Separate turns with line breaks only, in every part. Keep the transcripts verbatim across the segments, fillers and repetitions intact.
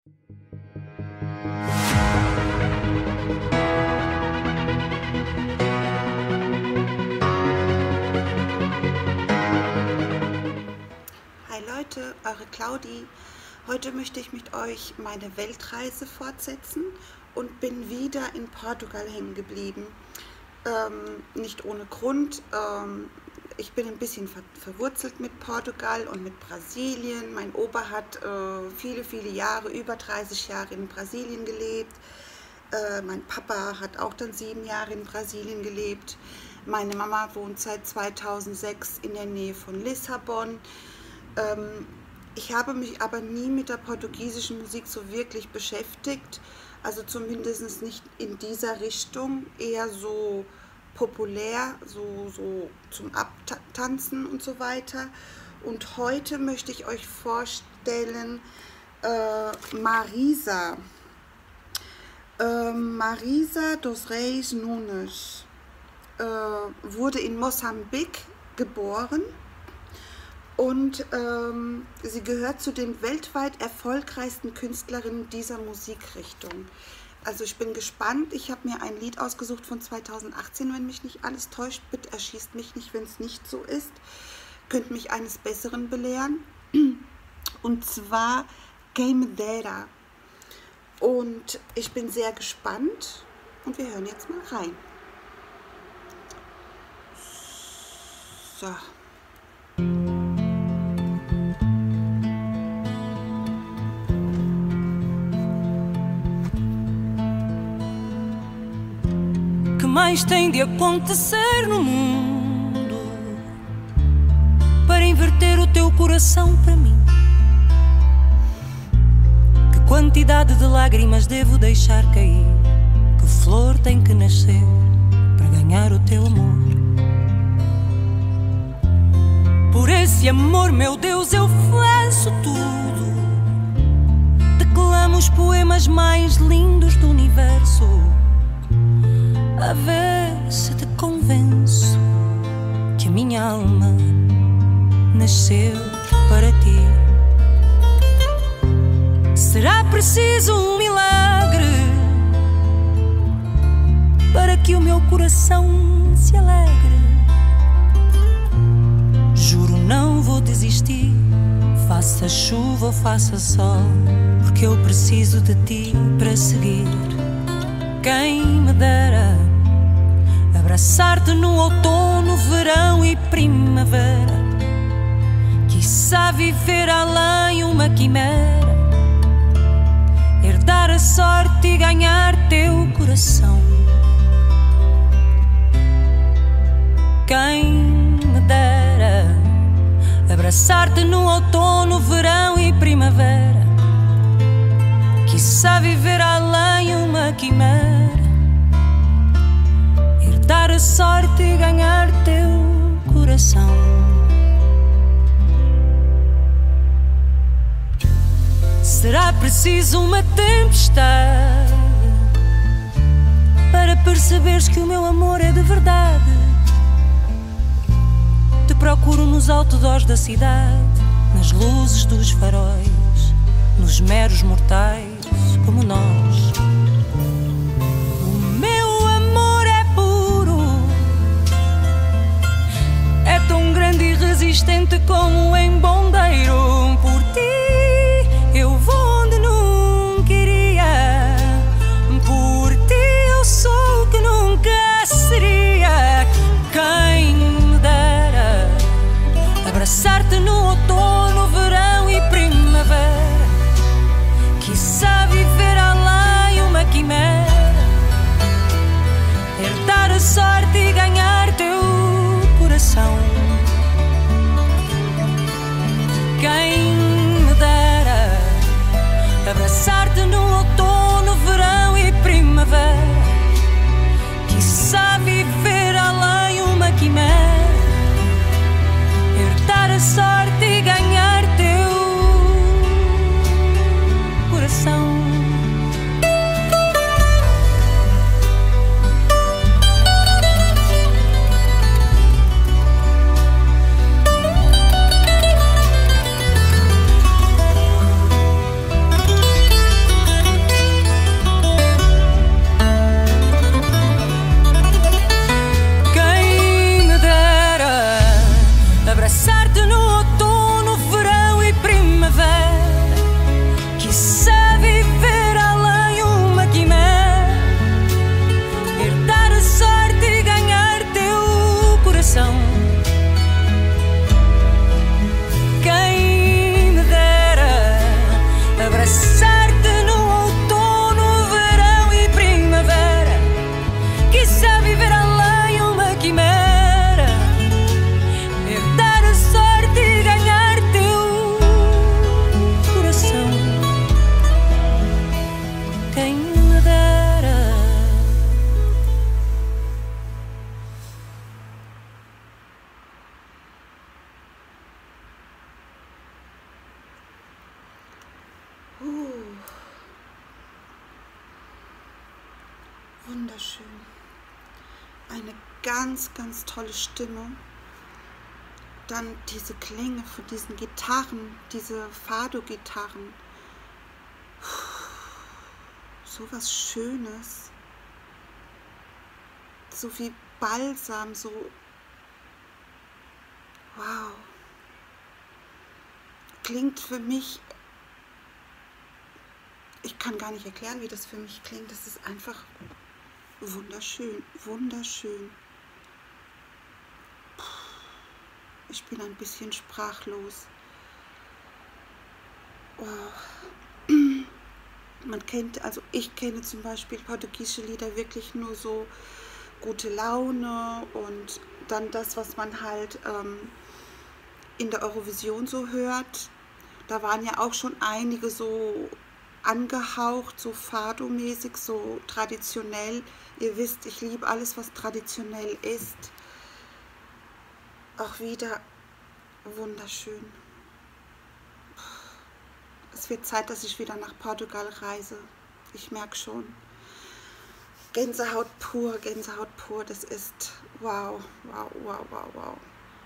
Hi Leute, eure Claudi. Heute möchte ich mit euch meine Weltreise fortsetzen und bin wieder in Portugal hängen geblieben. Ähm, nicht ohne Grund. Ähm, ich bin ein bisschen ver verwurzelt mit Portugal und mit Brasilien. Mein Opa hat äh, viele, viele Jahre, über dreißig Jahre in Brasilien gelebt. Äh, mein Papa hat auch dann sieben Jahre in Brasilien gelebt. Meine Mama wohnt seit zweitausendsechs in der Nähe von Lissabon. Ähm, ich habe mich aber nie mit der portugiesischen Musik so wirklich beschäftigt, also zumindest nicht in dieser Richtung, eher so populär, so, so zum Abtanzen und so weiter. Und heute möchte ich euch vorstellen äh, Marisa. Äh, Marisa dos Reis Nunes äh, wurde in Mosambik geboren. Und ähm, sie gehört zu den weltweit erfolgreichsten Künstlerinnen dieser Musikrichtung. Also ich bin gespannt. Ich habe mir ein Lied ausgesucht von zweitausendachtzehn, wenn mich nicht alles täuscht. Bitte erschießt mich nicht, wenn es nicht so ist. Könnt mich eines Besseren belehren. Und zwar Quem Me Dera. Und ich bin sehr gespannt. Und wir hören jetzt mal rein. So.
Mais tem de acontecer no mundo para inverter o teu coração para mim? Que quantidade de lágrimas devo deixar cair? Que flor tem que nascer para ganhar o teu amor? Por esse amor, meu Deus, eu faço tudo. Declamo os poemas mais lindos do universo, a ver se te convenço que a minha alma nasceu para ti. Será preciso um milagre para que o meu coração se alegre. Juro, não vou desistir, faça chuva ou faça sol, porque eu preciso de ti para seguir. Quem me dera abraçar-te no outono, verão e primavera, quiçá viver além uma quimera, herdar a sorte e ganhar teu coração. Quem me dera abraçar-te no outono, verão e primavera, quiçá viver além uma quimera, dar a sorte e ganhar teu coração. Será preciso uma tempestade para perceberes que o meu amor é de verdade. Te procuro nos outdoors da cidade, nas luzes dos faróis, nos meros mortais como nós. Resistente como um embondeiro. Por ti eu vou onde nunca iria, por ti eu sou o que nunca seria. Quem me dera abraçar-te no outono, verão e primavera, quiçá viver além uma quimera, herdar a sorte e ganhar teu coração. Quem me dera abraçar-te no outono, verão e primavera, quiçá viver além uma quimera, herdar a sorte e ganhar teu coração.
wunderschön. Eine ganz, ganz tolle Stimme. Dann diese Klänge von diesen Gitarren, diese Fado-Gitarren. So was Schönes. So wie Balsam, so. Wow. Klingt für mich, ich kann gar nicht erklären, wie das für mich klingt. Das ist einfach wunderschön, wunderschön. Ich bin ein bisschen sprachlos. Oh. Man kennt, also ich kenne zum Beispiel portugiesische Lieder wirklich nur so gute Laune und dann das, was man halt ähm, in der Eurovision so hört. Da waren ja auch schon einige so angehaucht, so Fado-mäßig, so traditionell. Ihr wisst, ich liebe alles, was traditionell ist. Auch wieder wunderschön. Es wird Zeit, dass ich wieder nach Portugal reise. Ich merke schon. Gänsehaut pur, Gänsehaut pur. Das ist wow, wow, wow, wow, wow.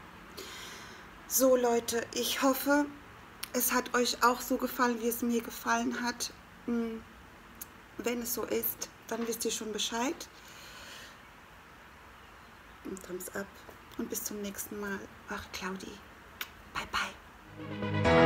So Leute, ich hoffe, es hat euch auch so gefallen, wie es mir gefallen hat. Wenn es so ist, dann wisst ihr schon Bescheid. Und Thumbs up und bis zum nächsten Mal. Eure Claudi. Bye, bye.